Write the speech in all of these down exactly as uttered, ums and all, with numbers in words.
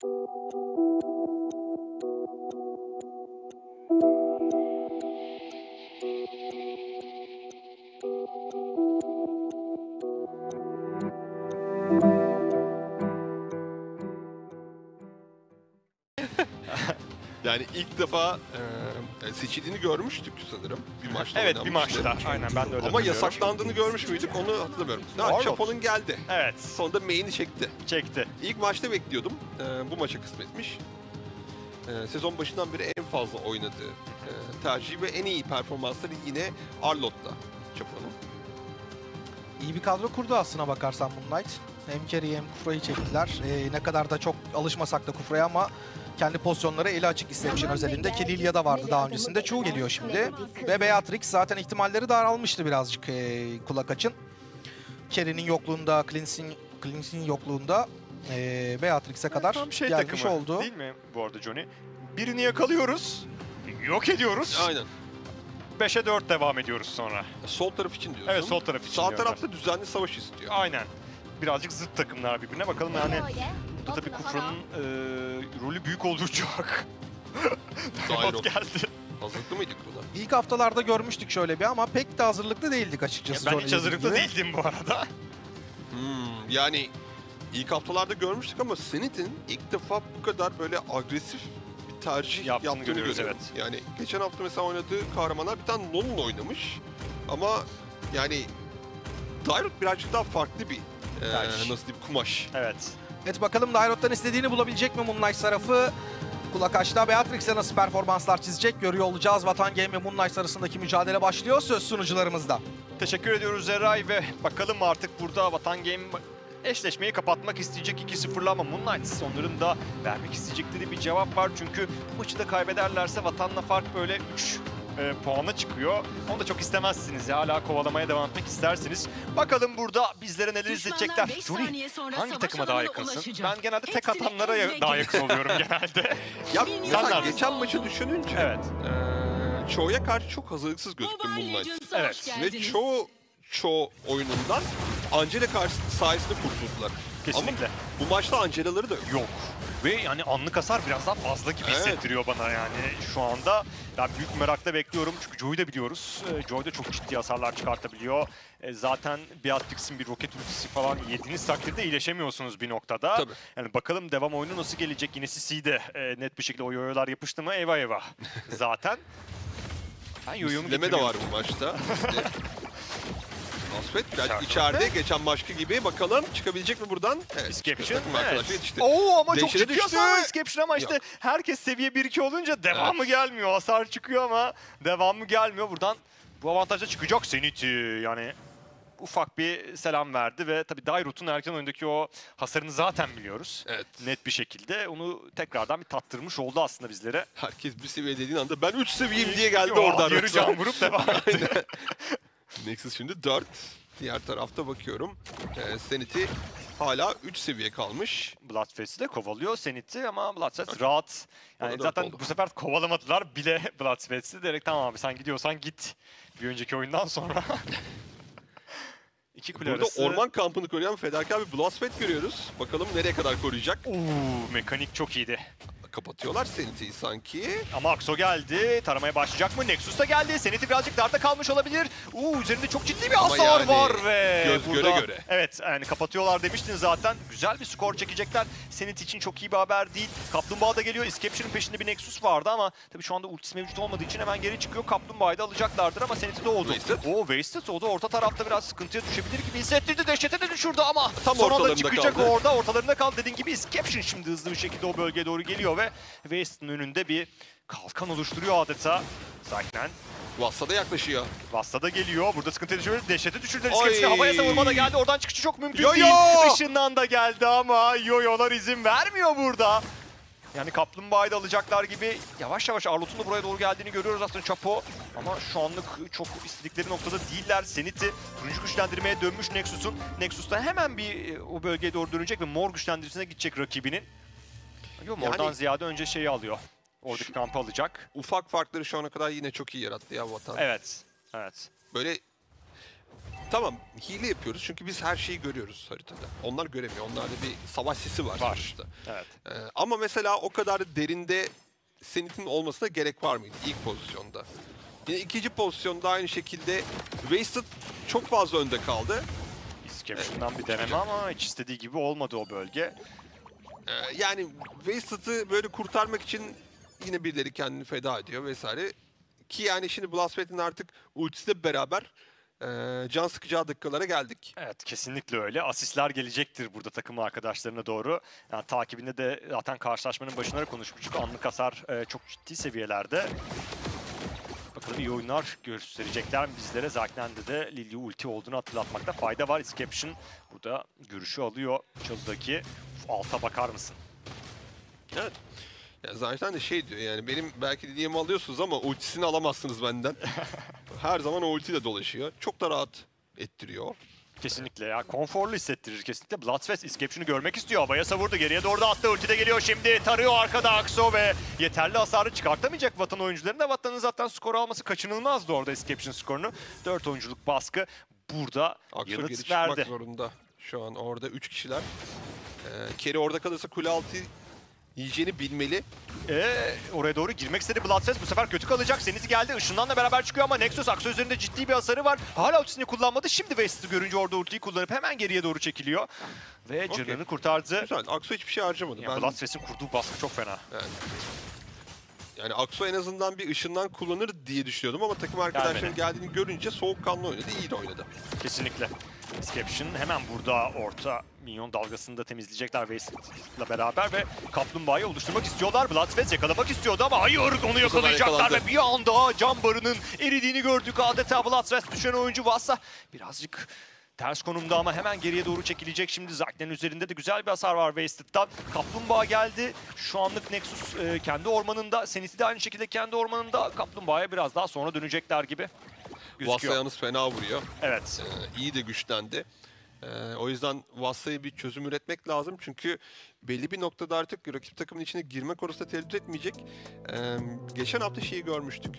Yani ilk defa e, seçildiğini görmüştük sanırım. Bir maçta Evet, bir maçta. Aynen, ben de öyle Ama hatırlıyorum. yasaklandığını görmüş müydük onu hatırlamıyorum. Ha, Chapo'nun geldi. Evet. Sonunda main'i çekti. Çekti. İlk maçta bekliyordum. E, bu maça kısmetmiş. E, sezon başından beri en fazla oynadığı e, tercih ve en iyi performansları yine Arlot'ta Chapo'nun. İyi bir kadro kurdu aslına bakarsan Moonlight. Hem Carry'i hem Kufra'yı çektiler. Ee, ne kadar da çok alışmasak da Kufra'ya ama kendi pozisyonları eli açık Inception özelinde ki Lilya'da vardı daha öncesinde. Chu geliyor şimdi. Ve Beatrix zaten ihtimalleri daralmıştı birazcık e, kulak açın. Carry'nin yokluğunda, Cleanse'in Cleanse'in yokluğunda e, Beatrix'e kadar Tam şey gelmiş takımı, oldu. değil mi bu arada Johnny? Birini yakalıyoruz, yok ediyoruz. Aynen. beşe dört devam ediyoruz sonra. Sol taraf için diyorsun. Evet, sol taraf için Sağ diyorlar. tarafta düzenli savaş istiyor. Aynen. Birazcık zıt takımlar birbirine. Bakalım yani burada tabii Kufra'nın e, rolü büyük olacak. Dairot geldi. Hazırlıklı mıydık buna? İlk haftalarda görmüştük şöyle bir ama pek de hazırlıklı değildik açıkçası. Ya ben Johnny hiç hazırlıklı gibi. değildim bu arada. Hmm, yani ilk haftalarda görmüştük ama Zenith'in ilk defa bu kadar böyle agresif bir tercih Yaptığını yaptığını görüyoruz, görüyorum. evet. Yani geçen hafta mesela oynadığı kahramanlar bir tane Nolan oynamış ama yani Dairot birazcık daha farklı bir e, nasıl diyeyim kumaş. Evet. Evet bakalım Dairot'tan istediğini bulabilecek mi Moonlight tarafı? Kulak açta Beatrix'e nasıl performanslar çizecek görüyor olacağız. Vatan Game ve Moonlight arasındaki mücadele başlıyor söz sunucularımızda. Teşekkür ediyoruz Zeray ve bakalım artık burada Vatan Game eşleşmeyi kapatmak isteyecek iki sıfırla ama Moonlight onların da vermek isteyecekleri bir cevap var. Çünkü bu maçı da kaybederlerse Vatan'la fark böyle üç e, puana çıkıyor. Onu da çok istemezsiniz ya. Hala kovalamaya devam etmek istersiniz. Bakalım burada bizlere neler izletecekler. Johnny hangi takıma daha yakınsın? Ben genelde tek atanlara ya daha yakın oluyorum genelde. Ya Sen mesela neredesin? geçen maçı düşününce Evet. e, çoğuya karşı çok hazırlıksız gözüktü Moonlight. Evet. Ve çoğu çoğu oyunundan Angela karşı sayesinde kurtuldular. Kesinlikle. Ama bu maçta Angela'ları da yok. Yok. Ve yani anlık hasar biraz daha fazla gibi Evet. hissettiriyor bana yani şu anda. Ben büyük merakla bekliyorum çünkü Joy'u da biliyoruz. Ee, Joy da çok ciddi hasarlar çıkartabiliyor. Ee, zaten Beatrix'in bir roket ultisi falan yediğiniz takdirde iyileşemiyorsunuz bir noktada. Tabii. Yani bakalım devam oyunu nasıl gelecek? Yine Sisi de e, net bir şekilde o yoyolar yapıştı mı eyvah eyvah zaten. Ben yoyomu Misleme de var bu maçta. Aspet belki içeride geçen maçki gibi bakalım çıkabilecek mi buradan? Evet. Escaption. Arkadaşı Evet. yetişti. Oo ama çok Dehşete ciddi düştü. hasar var Escaption ama işte Yok. herkes seviye bir iki olunca devamı gelmiyor. Hasar çıkıyor ama devamı gelmiyor. Buradan bu avantajda çıkacak Zenith yani ufak bir selam verdi ve tabii Dairot'un erken oyundaki o hasarını zaten biliyoruz. Evet. Net bir şekilde onu tekrardan bir tattırmış oldu aslında bizlere. Herkes bir seviye dediğin anda ben üç seviyeyim diye geldi Yo, oradan. yarı can vurup devam etti. Nexus şimdi dört. Diğer tarafta bakıyorum. Ee, Zenith'i hala üç seviye kalmış. Bloodfest'i de kovalıyor Zenith'i ama Bloodfest rahat. Yani Orada zaten oldu. bu sefer kovalamadılar bile Bloodfest'i. Direkt tamam abi sen gidiyorsan git. Bir önceki oyundan sonra. İki kule Burada arası. orman kampını koruyan fedakar bir Bloodspet görüyoruz. Bakalım nereye kadar koruyacak. Uuu mekanik çok iyiydi. Kapatıyorlar Zenith'i sanki. Ama Akso geldi. Taramaya başlayacak mı? Nexus da geldi. Zenith'i birazcık darda kalmış olabilir. Uuu üzerinde çok ciddi bir Ama hasar yani var ve göz burada, göre göre. Evet yani kapatıyorlar demiştin zaten. Güzel bir skor çekecekler. Zenith için çok iyi bir haber değil. Kaplumbağa da geliyor. Escaption'ın peşinde bir Nexus vardı ama tabii şu anda ultisi mevcut olmadığı için hemen geri çıkıyor. Kaplumbağa'yı da alacaklardır ama Zenith'i de oldu. Wasted. Oo Wasted. O da orta tarafta biraz sıkıntıya düşebilir gibi hissettirdi. Dehşete de düşürdü ama Tam son anda ortalarında çıkacak kaldı. orada. Ortalarında kaldı. Dediğin gibi Escaption şimdi hızlı bir şekilde o bölgeye doğru geliyor ve Wasted'ın önünde bir kalkan oluşturuyor adeta. Zaten Vassa da yaklaşıyor. Vassa da geliyor. Burada sıkıntı yaşıyoruz. Dehşete düşürdüler. Oy. Escaption'a havaya savurma da geldi. Oradan çıkışı çok mümkün Yo-yo. değil. Işından da geldi ama yoyolar izin vermiyor burada. Yani kaplumbağayı da alacaklar gibi. Yavaş yavaş Arlot'un da buraya doğru geldiğini görüyoruz aslında Chapo. Ama şu anlık çok istedikleri noktada değiller. Zenith'i turuncu güçlendirmeye dönmüş Nexus'un. Nexus da hemen bir o bölgeye doğru dönecek ve mor güçlendirmesine gidecek rakibinin. Yok mordan Yani- ziyade önce şeyi alıyor. Oradaki kampı alacak. Ufak farkları şu ana kadar yine çok iyi yarattı ya Vatan. Evet. Evet. Böyle Tamam, hile yapıyoruz çünkü biz her şeyi görüyoruz haritada. Onlar göremiyor. Onlarda bir savaş sesi var, Var. sonuçta. Evet. Ee, ama mesela o kadar derinde Zenith'in olmasına gerek var mıydı ilk pozisyonda? Yine ikinci pozisyonda aynı şekilde Wasted çok fazla önde kaldı. Caption'dan bir deneme ama hiç istediği gibi olmadı o bölge. Ee, yani Wasted'ı böyle kurtarmak için yine birileri kendini feda ediyor vesaire. Ki yani şimdi Blastbait'in artık ultisiyle beraber e, can sıkacağı dakikalara geldik. Evet, kesinlikle öyle. Asistler gelecektir burada takım arkadaşlarına doğru. Yani takibinde de zaten karşılaşmanın başına da konuşmuştuk. Anlık hasar e, çok ciddi seviyelerde. Bakalım iyi oyunlar gösterecekler mi bizlere? Zaknen'de de Lily ulti olduğunu hatırlatmakta fayda var. Inscription burada görüşü alıyor çalıdaki. Uf, alta bakar mısın? Evet. Ya zaten de şey diyor yani benim belki dediğimi alıyorsunuz ama ultisini alamazsınız benden. Her zaman o ultiyle dolaşıyor. Çok da rahat ettiriyor. Kesinlikle ya. Konforlu hissettirir kesinlikle. Bloodfest Inscription'ı görmek istiyor. Havaya savurdu. Geriye doğru da attı. Ulti de geliyor şimdi. Tarıyor arkada Akso ve yeterli hasarı çıkartamayacak Vatan oyuncularının da Vatan'ın zaten skor alması kaçınılmazdı orada Inscription skorunu. dört oyunculuk baskı burada Akso geri yanıt çıkmak verdi. zorunda. Şu an orada üç kişiler. Ee, Kerry orada kalırsa kule altı yiyeceğini bilmeli. Ee, oraya doğru girmek istedi Bloodfest. Bu sefer kötü kalacak. Zenith geldi. Işınlan'la beraber çıkıyor ama Nexus Akso üzerinde ciddi bir hasarı var. Hala ultisini kullanmadı. Şimdi Wasted'ı görünce orada ultiyi kullanıp hemen geriye doğru çekiliyor. Ve Okay. canını kurtardı. Güzel. Akso hiçbir şey harcamadı. Yani ben... Bloodfest'in kurduğu baskı çok fena. Yani, yani Akso en azından bir ışından kullanır diye düşünüyordum ama takım arkadaşlarının geldiğini görünce soğukkanlı oynadı. İyi de oynadı. Kesinlikle. Inscription hemen burada orta minyon dalgasını da temizleyecekler Wasted'la beraber ve Kaplumbağa'yı oluşturmak istiyorlar. Bloodfest yakalamak istiyordu ama hayır onu yakalayacaklar yakalandı. ve bir anda can barının eridiğini gördük. Adeta Bloodfest düşen oyuncu Vassa birazcık ters konumda ama hemen geriye doğru çekilecek. Şimdi Zaknen üzerinde de güzel bir hasar var Wasted'dan. Kaplumbağa geldi. Şu anlık Nexus e, kendi ormanında. Zenith'i de aynı şekilde kendi ormanında. Kaplumbağa'ya biraz daha sonra dönecekler gibi gözüküyor. Vassa yalnız fena vuruyor. Evet. Ee, iyi de güçlendi. Ee, o yüzden Vassa'ya bir çözüm üretmek lazım. Çünkü belli bir noktada artık rakip takımın içine girme konusunda tereddüt etmeyecek. Ee, geçen hafta şeyi görmüştük.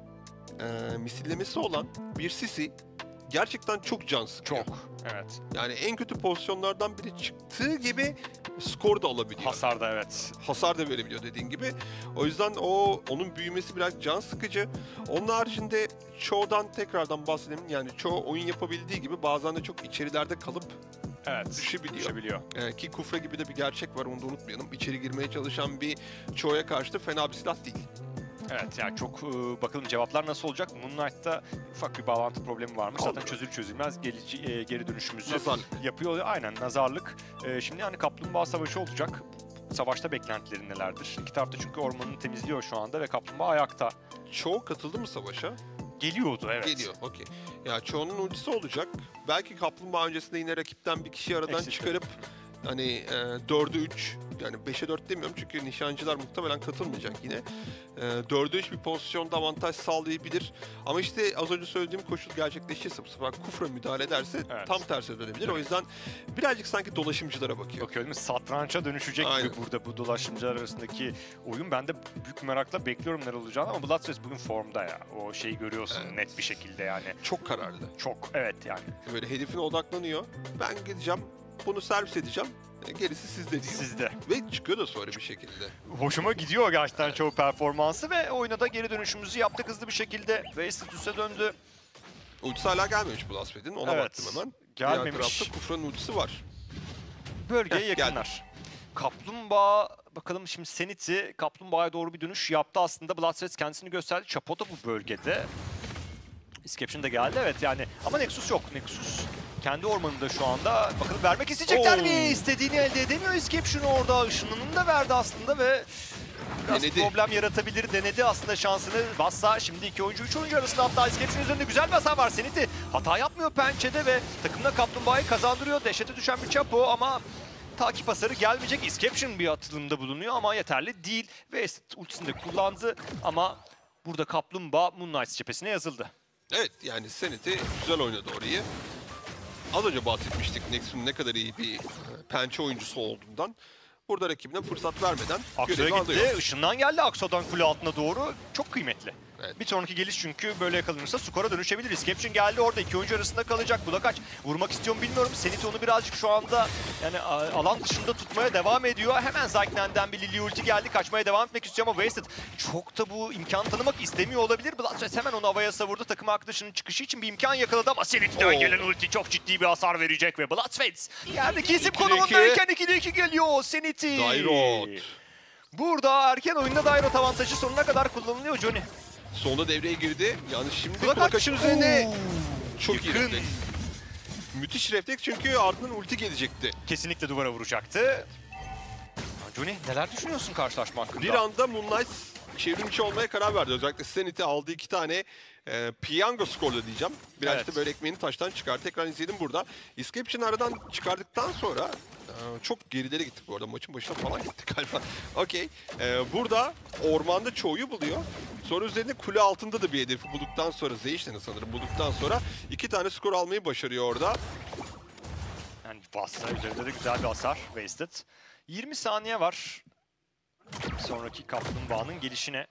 Ee, misillemesi olan bir Sisi gerçekten çok can sıkıyor. Çok. Evet. Yani en kötü pozisyonlardan biri çıktığı gibi skor da alabiliyor. Hasar da evet. Hasar da verebiliyor dediğin gibi. O yüzden o onun büyümesi biraz can sıkıcı. Onun haricinde çoğudan tekrardan bahsedelim. Yani çoğu oyun yapabildiği gibi bazen de çok içerilerde kalıp Evet. düşebiliyor. Düşebiliyor. Ee, ki Kufra gibi de bir gerçek var, onu da unutmayalım. İçeri girmeye çalışan bir çoğuya karşı da fena bir silah değil. Evet yani çok e, bakalım cevaplar nasıl olacak? Moonlight'ta ufak bir bağlantı problemi varmış. Zaten çözülür çözülmez geri, e, geri dönüşümüzü Nazarlık. yapıyor. Aynen nazarlık. E, şimdi yani Kaplumbağa Savaşı olacak. Savaşta beklentilerin nelerdir? İki taraf da çünkü ormanını temizliyor şu anda ve Kaplumbağa ayakta. Çoğu katıldı mı savaşa? Geliyordu evet. Geliyor, okey. Ya çoğunun ultisi olacak. Belki Kaplumbağa öncesinde yine rakipten bir kişi aradan Eksikti. çıkarıp hani e, dörde üç, yani beşe dört demiyorum çünkü nişancılar muhtemelen katılmayacak yine. E, dörde üç bir pozisyonda avantaj sağlayabilir. Ama işte az önce söylediğim koşul gerçekleşirse bu sefer Kufra müdahale ederse Evet. tam tersine dönebilir. O yüzden birazcık sanki dolaşımcılara bakıyor. Bakıyorum satrança dönüşecek Aynen. gibi burada bu dolaşımcılar arasındaki oyun. Ben de büyük merakla bekliyorum neler olacağını ama Bloodfest bugün formda ya. O şeyi görüyorsun Evet. net bir şekilde yani. Çok kararlı. Çok evet yani. Böyle hedefine odaklanıyor. Ben gideceğim, bunu servis edeceğim. E, Gerisi sizde diyor. Sizde. Ve çıkıyor da sonra bir şekilde. Hoşuma gidiyor gerçekten çoğu performansı ve oyuna da geri dönüşümüzü yaptık hızlı bir şekilde. Wasted üste döndü. Ultisi hala gelmemiş Blastbait'in. Ona Evet, baktım hemen. gelmemiş. Diğer tarafta Kufra'nın ultisi var. Bölgeye Heh, yakınlar. Kaplumbağa bakalım şimdi Zenith'i Kaplumbağa'ya doğru bir dönüş yaptı aslında. Bloodfest kendisini gösterdi. Chapo da bu bölgede. Inscription da geldi evet yani ama Nexus yok. Nexus kendi ormanında şu anda. Bakalım vermek isteyecekler Oo. mi? İstediğini elde edemiyor Inscription orada. Işınını da verdi aslında ve biraz Denedi. problem yaratabilir. Denedi aslında şansını. Vassa şimdi iki oyuncu, üç oyuncu arasında hatta Inscription üzerinde güzel bir hasar var. Zenith'i hata yapmıyor pençede ve takımına Kaplumbağa'yı kazandırıyor. Dehşete düşen bir Chapo ama takip hasarı gelmeyecek. Inscription bir atılımda bulunuyor ama yeterli değil. Ve ultisini de kullandı ama burada Kaplumbağa Moonlight cephesine yazıldı. Evet yani Zenith'i güzel oynadı orayı. Az önce bahsetmiştik Nexus'un ne kadar iyi bir e, pençe oyuncusu olduğundan. Burada rakibine fırsat vermeden Akso'ya görevi gitti. alıyor. Işından geldi Akso'dan kule altına doğru. Çok kıymetli. Evet. Bir sonraki geliş çünkü böyle yakalanırsa skora dönüşebilir. Escaption geldi orada. iki oyuncu arasında kalacak. Bu da kaç. Vurmak istiyor mu bilmiyorum. Senit onu birazcık şu anda yani alan dışında tutmaya devam ediyor. Hemen Zyknen'den bir Lily ulti geldi. Kaçmaya devam etmek istiyor ama Wasted çok da bu imkanı tanımak istemiyor olabilir. Bloodfest hemen onu havaya savurdu. Takım arkadaşının çıkışı için bir imkan yakaladı ama Senit'ten Oo. gelen ulti çok ciddi bir hasar verecek ve Bloodfest yerdeki isim ikide konumundayken ikide iki geliyor Senit'i. Dairot. Burada erken oyunda Dairot avantajı sonuna kadar kullanılıyor Johnny. Sonunda devreye girdi. Yani şimdi Kulak Kulakaş'ın aç. üzerine Oo. çok iyi Yakın. refleks. Müthiş refleks çünkü ardından ulti gelecekti. Kesinlikle duvara vuracaktı. Johnny neler düşünüyorsun karşılaşma hakkında? Bir anda Moonlight çevrimçi olmaya karar verdi. Özellikle Zenith'i aldığı iki tane e, piyango skorlu diyeceğim. Biraz Evet. da böyle ekmeğini taştan çıkar. Tekrar izleyelim burada. Escape'çini aradan çıkardıktan sonra e, çok gerilere gittik bu arada. Maçın başına falan gittik galiba. Okey. E, burada ormanda çoğuyu buluyor. Sonra üzerinde kule altında da bir hedefi bulduktan sonra, Zeyş'ten sanırım bulduktan sonra iki tane skor almayı başarıyor orada. Yani Vassa üzerinde de güzel bir hasar. Wasted. yirmi saniye var. Bir sonraki kaplumbağanın gelişine.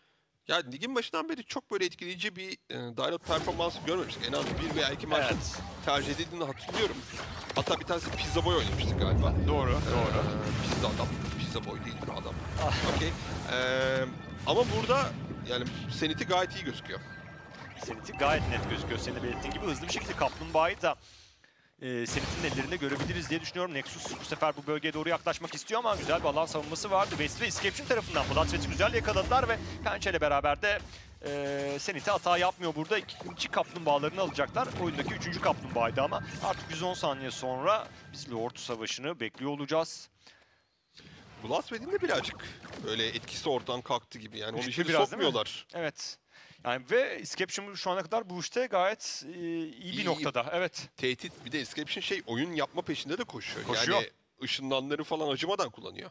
Ya ligin başından beri çok böyle etkileyici bir e, Dairot performansı görmemiştik. En az bir veya iki maçta Evet. tercih edildiğini hatırlıyorum. Hatta bir tanesi Pizza Boy oynamıştık galiba. Doğru, doğru. Ee, pizza adam. Pizza Boy değildir o adam. Okey. Ee, ama burada yani Senit'i gayet iyi gözüküyor. Senit'i gayet net gözüküyor. Senin de belirttiğin gibi hızlı bir şekilde kaplumbağayı da e, Senit'in ellerinde görebiliriz diye düşünüyorum. Nexus bu sefer bu bölgeye doğru yaklaşmak istiyor ama güzel bir alan savunması vardı. West ve Escaption tarafından Bloodfest'i güzel yakaladılar ve Pençe ile beraber de e, Senit'e hata yapmıyor burada. İkinci kaplumbağalarını alacaklar. Oyundaki üçüncü kaplumbağaydı ama artık yüz on saniye sonra biz Lord Savaşı'nı bekliyor olacağız. Blasphemy'nin de birazcık böyle etkisi ortadan kalktı gibi. Yani onu Uçtu içeri biraz, değil mi? sokmuyorlar. Evet. Yani ve Escaption şu ana kadar bu işte gayet e, iyi bir İyi. noktada. Evet. Tehdit bir de Escape'in şey oyun yapma peşinde de koşuyor. Koşuyor. Yani ışınlanları falan acımadan kullanıyor.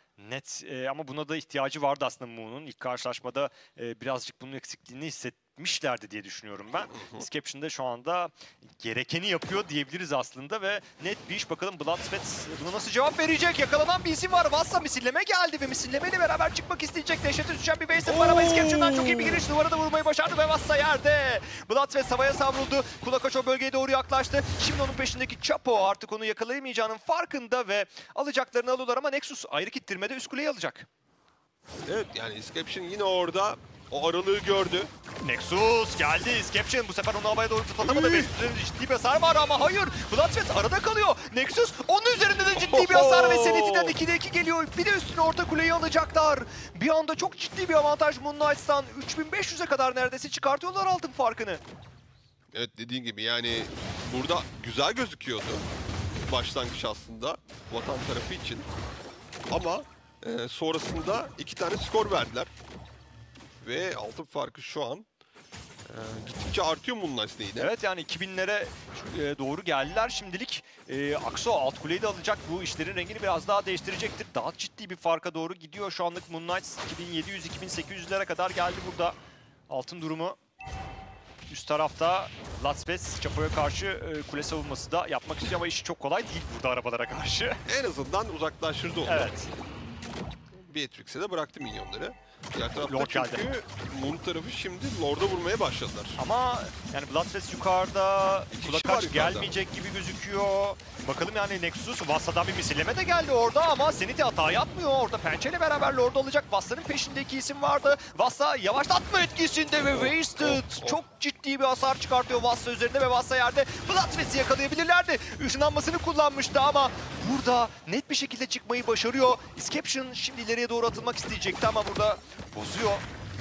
Net e, ama buna da ihtiyacı vardı aslında Moon'un. İlk karşılaşmada e, birazcık bunun eksikliğini hissetmişlerdi diye düşünüyorum ben. Escaption da şu anda gerekeni yapıyor diyebiliriz aslında ve net bir iş. Bakalım Bloodspets buna nasıl cevap verecek? Yakalanan bir isim var. Vassa misilleme geldi ve misillemeyle beraber çıkmak isteyecek. Dehşete düşen bir Wasted var ama Escaption'dan çok iyi bir giriş. Duvara da vurmayı başardı ve Vassa yerde. Bloodspets havaya savruldu. Kulakaç o bölgeye doğru yaklaştı. Şimdi onun peşindeki Chapo artık onu yakalayamayacağının farkında ve alacaklarını alıyorlar ama Nexus ayrı kittirmede üst kuleyi alacak. Evet yani Escape'in yine orada o aralığı gördü. Nexus geldi. Escaption bu sefer onu havaya doğru tutlatamadı. Üzerinde ciddi bir hasar var ama hayır. Bloodfest arada kalıyor. Nexus onun üzerinde de ciddi bir hasar ve Senit'den ikide iki geliyor. Bir de üstüne orta kuleyi alacaklar. Bir anda çok ciddi bir avantaj Moonlight'tan. üç bin beş yüze kadar neredeyse çıkartıyorlar altın farkını. Evet dediğin gibi yani burada güzel gözüküyordu başlangıç aslında Vatan tarafı için. Ama e, sonrasında iki tane skor verdiler. Ve altın farkı şu an e, gittikçe artıyor Moonlight'la yine. Evet yani iki binlere e, doğru geldiler şimdilik. E, Akso alt kuleyi de alacak. Bu işlerin rengini biraz daha değiştirecektir. Daha ciddi bir farka doğru gidiyor şu anlık Moonlight. iki bin yedi yüz iki bin sekiz yüzlere kadar geldi burada. Altın durumu. Üst tarafta Bloodspets Chapo'ya karşı e, kule savunması da yapmak istiyor ama işi çok kolay değil burada arabalara karşı. En azından uzaklaştırdı onu. Evet. Beatrix'e de bıraktı minyonları. Diğer tarafta Lord çünkü geldi. Moon tarafı şimdi Lord'a vurmaya başladılar. Ama yani Bloodfest yukarıda, İki kişi Kulakaç var yukarıda. gelmeyecek gibi gözüküyor. Bakalım yani Nexus, Vassa'dan bir misilleme de geldi orada ama Senit'i hata yapmıyor. Orada pençeyle beraber Lord'u alacak. Vassa'nın peşinde iki isim vardı. Vassa yavaşlatma etkisinde ve Wasted. Oh, oh. Çok ciddi bir hasar çıkartıyor Vassa üzerinde ve Vassa yerde. Bloodfest'i yakalayabilirlerdi. Işınlanmasını kullanmıştı ama burada net bir şekilde çıkmayı başarıyor. Escaption şimdi ileriye doğru atılmak isteyecekti ama burada bozuyor.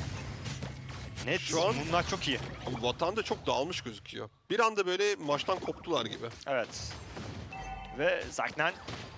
Net, Şu an- bunlar çok iyi. Vatan da çok dağılmış gözüküyor. Bir anda böyle maçtan koptular gibi. Evet. Ve Zyknen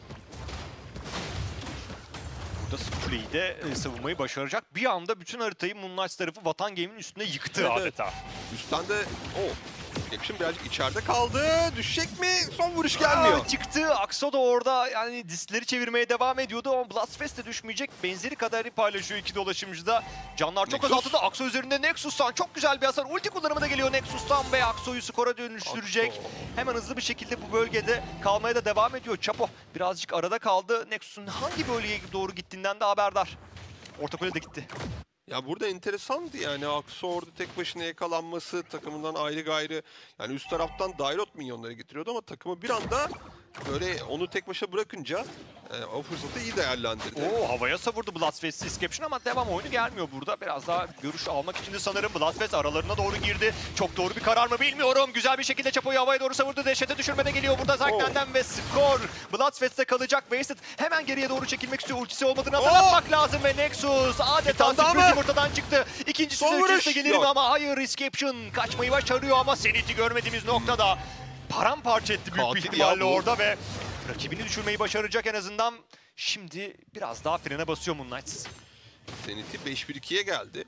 burada kuleyi de e, savunmayı başaracak. Bir anda bütün haritayı Moonlight tarafı Vatan Game'in üstüne yıktı Evet, adeta. Üstten de o. Escape'in birazcık içeride kaldı. Düşecek mi? Son vuruş gelmiyor. Aa, çıktı. Akso da orada yani diskleri çevirmeye devam ediyordu ama Bloodfest de düşmeyecek. Benzeri kadarı paylaşıyor iki dolaşımcıda. Canlar çok Nexus. azaltıldı. Akso üzerinde Nexus'tan çok güzel bir hasar. Ulti kullanımı da geliyor Nexus'tan ve Akso'yu skora dönüştürecek. Akso. Hemen hızlı bir şekilde bu bölgede kalmaya da devam ediyor. Chapo birazcık arada kaldı. Nexus'un hangi bölgeye doğru gittiğinden de haberdar. Orta kule de gitti. Ya burada enteresandı yani Aksu orada tek başına yakalanması, takımından ayrı gayrı yani üst taraftan Dairot minyonları getiriyordu ama takımı bir anda böyle onu tek başına bırakınca e, o fırsatı iyi değerlendirdi. Oo, havaya savurdu Bloodfest'i Inscription ama devam oyunu gelmiyor burada. Biraz daha görüş almak için de sanırım Bloodfest aralarına doğru girdi. Çok doğru bir karar mı bilmiyorum. Güzel bir şekilde Chapo'yu havaya doğru savurdu. Dehşete düşürmede geliyor burada Zagden'den ve skor. Bloodfest'te kalacak. Wasted hemen geriye doğru çekilmek istiyor. Ultisi olmadığını hatırlatmak lazım ve Nexus adeta sürpriz yumurtadan çıktı. İkincisi de üçüncüsü gelir mi ama hayır, Inscription kaçmayı başarıyor ama Zenith'i görmediğimiz noktada paramparça etti büyük bir Katil ihtimalle ya bu. orada ve rakibini düşürmeyi başaracak en azından. Şimdi biraz daha frene basıyor Moon Knights. Zenith'i beş bir ikiye geldi.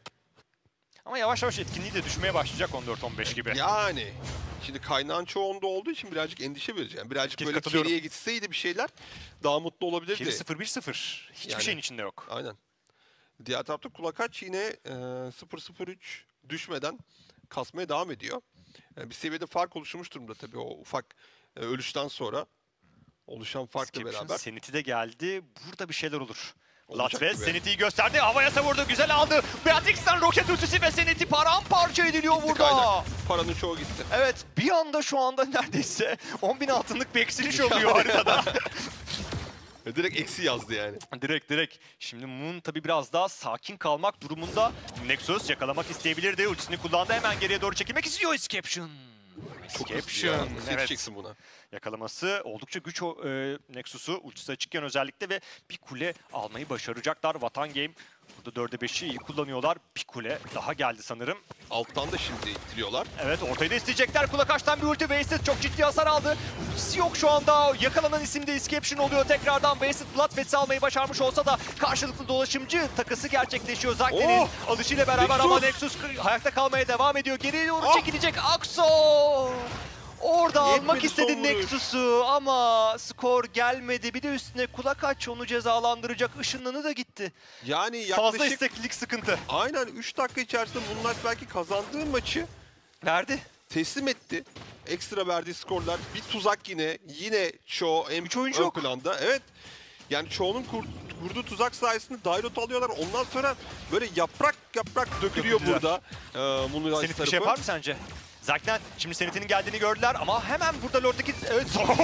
Ama yavaş yavaş etkinliği de düşmeye başlayacak on dört on beş gibi. Yani şimdi kaynağın çoğu onda olduğu için birazcık endişe verici. Yani birazcık Kesin böyle katılıyorum. geriye gitseydi bir şeyler daha mutlu olabilirdi. Keri sıfır bir sıfır. Hiçbir Yani. şeyin içinde yok. Aynen. Diğer tarafta Kulakaç yine e, sıfır sıfır üç düşmeden kasmaya devam ediyor. E, bir seviyede fark oluşmuş durumda tabii o ufak e, ölüşten sonra oluşan farkla Inscription, beraber. Zenith'i de geldi. Burada bir şeyler olur. Olacak Latves gibi. Zenith'i gösterdi. Havaya savurdu. Güzel aldı. Beatrix'ten roket ultisi ve Zenith'i paramparça ediliyor Gitti burada. kaynak. Paranın çoğu gitti. Evet, bir anda şu anda neredeyse on bin altınlık bir eksiliş oluyor haritada. E, direkt eksi yazdı yani. Direkt direkt. Şimdi Moon tabii biraz daha sakin kalmak durumunda. Nexus yakalamak isteyebilirdi. Ultisini kullandı. Hemen geriye doğru çekilmek istiyor. Escaption. Çok hızlı ya. Escaption. Nasıl Evet. yetişeceksin buna? Yakalaması oldukça güç o e, Nexus'u. Ultisi açıkken özellikle ve bir kule almayı başaracaklar. Vatan Game burada dörde beşi iyi kullanıyorlar. Bir kule daha geldi sanırım. Alttan da şimdi ittiriyorlar. Evet, ortayı da isteyecekler. Kulakaç'tan bir ulti. Wasted çok ciddi hasar aldı. Ultisi yok şu anda. Yakalanan isim de Inscription oluyor tekrardan. Wasted Bloodfest'i almayı başarmış olsa da karşılıklı dolaşımcı takısı gerçekleşiyor. Zagden'in Oh! alışıyla beraber Nexus! ama Nexus hayatta kalmaya devam ediyor. Geriye doğru Ah! çekilecek. Akso! Orada Yetmedi almak istedi son vuruş. Nexus'u ama skor gelmedi. Bir de üstüne Kulakaç onu cezalandıracak. Işınlanı da gitti. Yani Fazla yaklaşık isteklilik sıkıntı. aynen üç dakika içerisinde Moonlight belki kazandığı maçı Verdi. teslim etti. Ekstra verdiği skorlar. Bir tuzak yine. Yine Cho en Üç oyuncu ön yok. planda. Evet. Yani Cho'nun kur, kurduğu tuzak sayesinde Dairot alıyorlar. Ondan sonra böyle yaprak yaprak dökülüyor Döküldüler. burada. Ee, Moonlight Zenith bir tarafı. şey yapar mı sence? Zagden şimdi Zenith'in geldiğini gördüler ama hemen burada Lord'daki... Evet.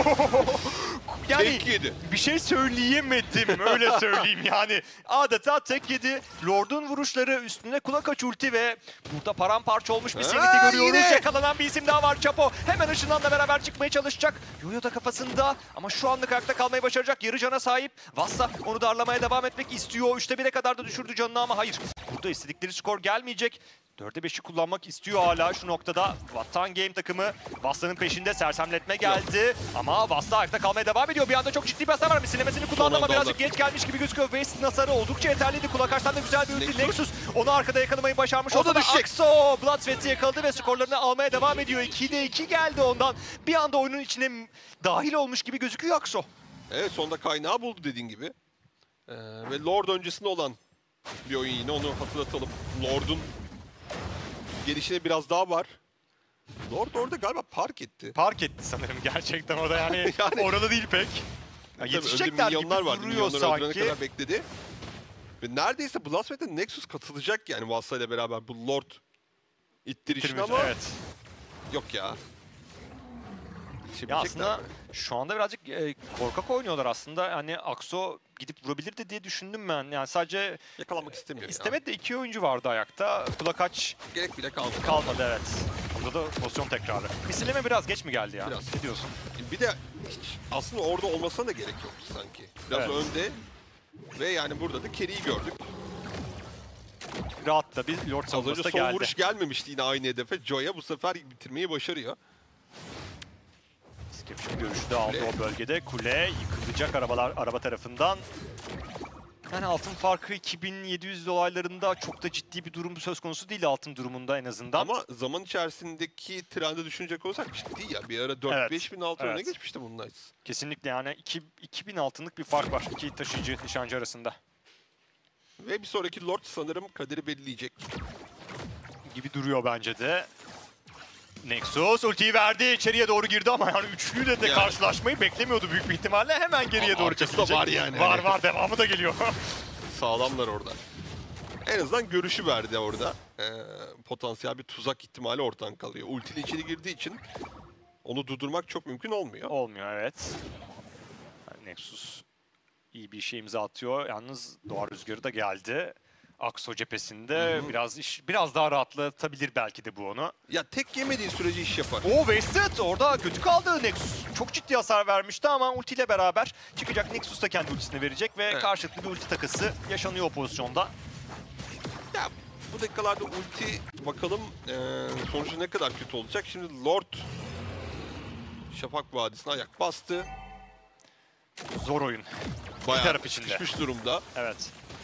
yani Tek yedi. bir şey söyleyemedim öyle söyleyeyim yani. Adeta tek yedi. Lord'un vuruşları üstüne Kulakaç ulti ve burada paramparça olmuş bir Ha, Zenith'i görüyoruz. yine. Yakalanan bir isim daha var. Chapo hemen ışınlanla beraber çıkmaya çalışacak. Yoyo da kafasında ama şu anlık ayakta kalmayı başaracak. Yarı cana sahip. Vassa onu darlamaya devam etmek istiyor. üçte bire kadar da düşürdü canını ama hayır. Burada istedikleri skor gelmeyecek. dörde beşi kullanmak istiyor hala şu noktada. Vatan Game takımı Vassa'nın peşinde, sersemletme geldi. Ama Vassa ayakta kalmaya devam ediyor. Bir anda çok ciddi bir hasar var. Sinemesini kullandı ama anda birazcık aldı. geç gelmiş gibi gözüküyor. Waste'in hasarı oldukça yeterliydi. Kulakaç'tan da güzel bir ulti. Nexus. Nexus onu arkada yakalamayı başarmış. O olsa da da düşecek. Akso Bloodsweat'i yakaladı ve skorlarını almaya devam ediyor. ikide iki geldi ondan. Bir anda oyunun içine dahil olmuş gibi gözüküyor Akso. Evet sonunda kaynağı buldu dediğin gibi. Ee, ve Lord öncesinde olan bir oyun yine onu hatırlatalım. Lord'un gelişine biraz daha var. Lord orada galiba park etti. Park etti sanırım gerçekten orada yani, Yani- oralı değil pek. Ya Tabii yetişecekler önde gibi milyonlar vardı. duruyor Milyonları öldürene sanki. kadar bekledi. Ve neredeyse Bloodfest'e Nexus katılacak yani Vassa ile beraber bu Lord ittirişine Bitirmiş, ama evet. yok ya. Ya Yetişebilecekler aslında mi? şu anda birazcık e, korkak oynuyorlar aslında. Hani Akso gidip vurabilirdi diye düşündüm ben. Yani sadece Yakalanmak istemiyor ya. istemedi de iki oyuncu vardı ayakta. Kulakaç Gerek bile kalmadı. kalmadı evet. Burada da pozisyon tekrarı. Misileme biraz geç mi geldi ya? Biraz. Ne diyorsun? Bir de hiç aslında orada olmasına da gerek yoktu sanki. Biraz Evet. önde ve yani burada da Kerry'i gördük. Rahat da bir Lord Az savunması önce da son geldi. vuruş gelmemişti yine aynı hedefe. Joya bu sefer bitirmeyi başarıyor. Skepşin görüşü de aldı Kule. o bölgede. Kule yıkılacak arabalar araba tarafından. Yani altın farkı iki bin yedi yüz dolaylarında çok da ciddi bir durum söz konusu değil altın durumunda en azından. Ama zaman içerisindeki trendi düşünecek olursak ciddi ya. Bir ara dört beş Evet, bin altın öne evet. geçmişti bunun Knights. Kesinlikle yani iki, iki bin altınlık bir fark var iki taşıyıcı nişancı arasında. Ve bir sonraki Lord sanırım kaderi belirleyecek. Gibi duruyor bence de. Nexus ultiyi verdi, içeriye doğru girdi ama yani üçlüyle de Yani. karşılaşmayı beklemiyordu büyük bir ihtimalle. Hemen geriye Aa, doğru arkası da çekilecek. var yani. Var Hani. var, devamı da geliyor. Sağlamlar orada. En azından görüşü verdi orada. Ee, potansiyel bir tuzak ihtimali ortadan kalıyor. Ultinin içine girdiği için onu durdurmak çok mümkün olmuyor. Olmuyor, evet. Yani Nexus iyi bir şey imza atıyor. Yalnız Doğa Rüzgarı da geldi. Akso cephesinde Hı hı. biraz iş biraz daha rahatlatabilir belki de bu onu. Ya tek yemediği sürece iş yapar. O Wasted orada kötü kaldı Nexus. Çok ciddi hasar vermişti ama ultiyle beraber çıkacak. Nexus da kendi ultisini verecek ve Evet. karşılıklı bir ulti takısı yaşanıyor o pozisyonda. Ya bu dakikalarda ulti bakalım eee sonucu ne kadar kötü olacak. Şimdi Lord Şafak Vadisi'ne ayak bastı. Zor oyun. Bayağı taraf içinde. sıkışmış durumda. Evet.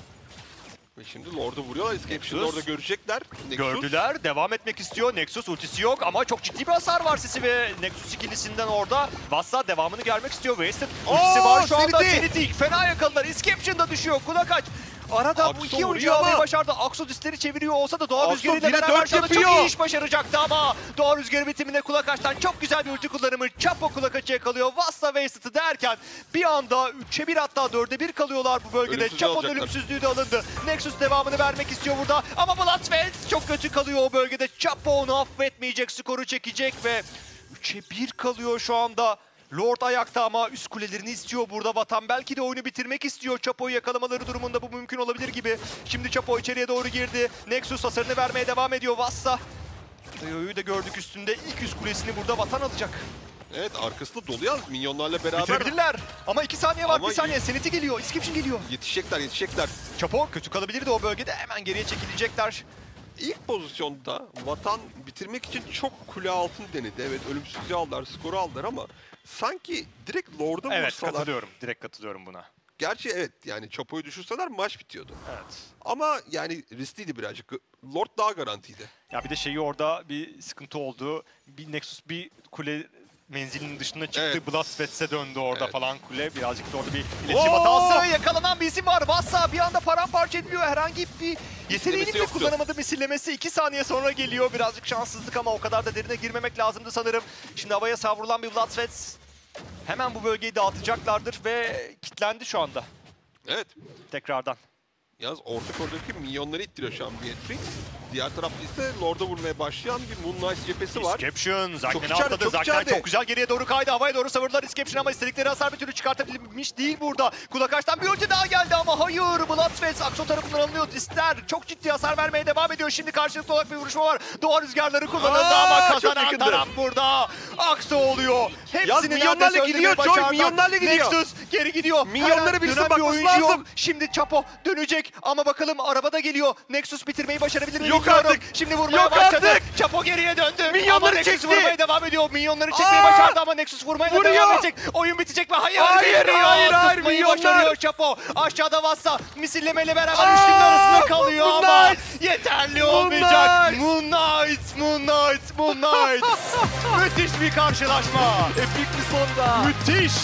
Ve şimdi Lord'u vuruyorlar. Escape Nexus. şimdi orada görecekler. Nexus. Gördüler, devam etmek istiyor. Nexus ultisi yok ama çok ciddi bir hasar var Sisi ve Nexus ikilisinden orada. Vassa devamını gelmek istiyor. Wasted ultisi Oo, var şu anda. Sanity. Sanity fena yakaladılar. Inscription da düşüyor. Kulak aç. Arada bu Akso iki oyuncuyu vuruyor almayı ama. başardı. Akso disleri çeviriyor olsa da Doğa Akso Rüzgarı ile bire beraber dört şu anda çok yapıyor. iyi iş başaracaktı ama Doğa Rüzgarı bitiminde kulak açtan çok güzel bir ulti kullanımı. Chapo kulak açı yakalıyor. Vassa Wasted'ı derken bir anda üçe bir hatta dörde bir kalıyorlar bu bölgede. Ölümsüzlüğü Chapo'nun alacaklar. ölümsüzlüğü de alındı. Nexus devamını vermek istiyor burada ama Bloodfest çok kötü kalıyor o bölgede. Chapo onu affetmeyecek, skoru çekecek ve üçe bir kalıyor şu anda. Lord ayakta ama üst kulelerini istiyor burada Vatan. Belki de oyunu bitirmek istiyor. Chapo'yu yakalamaları durumunda bu mümkün olabilir gibi. Şimdi Chapo içeriye doğru girdi. Nexus hasarını vermeye devam ediyor. Vassa. Dayo'yu da gördük üstünde. İlk üst kulesini burada Vatan alacak. Evet arkasında dolu yalnız minyonlarla beraber Bitirebilirler. Ama iki saniye var. Ama bir saniye. iyi. Seneti geliyor. Inscription geliyor. yetişecekler yetişecekler. Chapo kötü kalabilirdi o bölgede. Hemen geriye çekilecekler. İlk pozisyonda Vatan bitirmek için çok kule altın denedi. Evet ölümsüzlüğü aldılar, skoru aldılar ama sanki direkt Lord'a Evet, vursalar. katılıyorum. Direkt katılıyorum buna. Gerçi evet yani Chapo'yu düşürseler maç bitiyordu. Evet. Ama yani riskliydi birazcık. Lord daha garantiydi. Ya bir de şeyi orada bir sıkıntı oldu. Bir Nexus bir kule menzilinin dışına çıktı. Evet. Bloodfest'e döndü orada Evet. falan kule. Birazcık da orada bir iletişim Oo! hatası. Yakalanan bir isim var. Vassa bir anda paramparça ediliyor. Herhangi bir yeteneğini bile yoktu. kullanamadı. Misillemesi iki saniye sonra geliyor. Birazcık şanssızlık ama o kadar da derine girmemek lazımdı sanırım. Şimdi havaya savrulan bir Bloodfest. Hemen bu bölgeyi dağıtacaklardır ve kilitlendi şu anda. Evet. Tekrardan. Yalnız orta koridordaki minyonları ittiriyor şu an Beatrix. Diğer tarafta ise Lord'a vurmaya başlayan bir Moonlight cephesi var. Inscription. Zaknen içeride, atladı. çok Zaknen içeride. çok güzel geriye doğru kaydı. Havaya doğru savurdular Inscription ama istedikleri hasar bir türlü çıkartabilmiş değil burada. Kulakaç'tan bir ulti daha geldi ama hayır. Bloodfest Akso tarafından alınıyor. Dister çok ciddi hasar vermeye devam ediyor. Şimdi karşılıklı olarak bir vuruşma var. Doğa rüzgarları kullanıldı Aa, ama çok kazanan yakındı. taraf burada. Akso oluyor. Hepsini Yalnız minyonlarla neredeyse gidiyor, öldürmeyi Joy, başardılar. minyonlarla gidiyor. Nexus geri gidiyor. Minyonlara Her an birisi dönen bir bakması oyuncu lazım. yok. Şimdi Chapo dönecek ama bakalım arabada geliyor. Nexus bitirmeyi başarabilir mi? Yok bilmiyorum. artık. Şimdi vurmaya Yok başladı. artık. Chapo geriye döndü. Minyonları ama Nexus çekti. vurmaya devam ediyor. Minyonları çekmeyi Aa! başardı ama Nexus vurmaya da Vuruyor. devam edecek. Oyun bitecek mi? Hayır. Hayır, bitmiyor. hayır, hayır, Tutmayı minyonlar. başarıyor Chapo. Aşağıda Vassa misillemeyle beraber Aa! üçlünün arasında kalıyor Moon ama Knight. yeterli Moon olmayacak. Knight. Moon Knight, Moon Knight, Moon Knight. Müthiş bir karşılaşma. Epik bir sonda. Müthiş.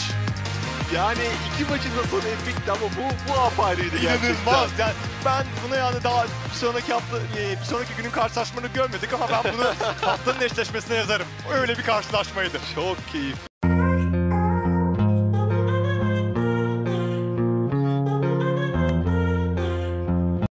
Yani iki maçın da sonu epikti ama bu bu apayrıydı gerçekten. İnanılmaz. Yani ben bunu yani daha bir sonraki hafta, e, bir sonraki günün karşılaşmasını görmedik ama ben bunu haftanın eşleşmesine yazarım. Öyle bir karşılaşmaydı. Çok keyifli.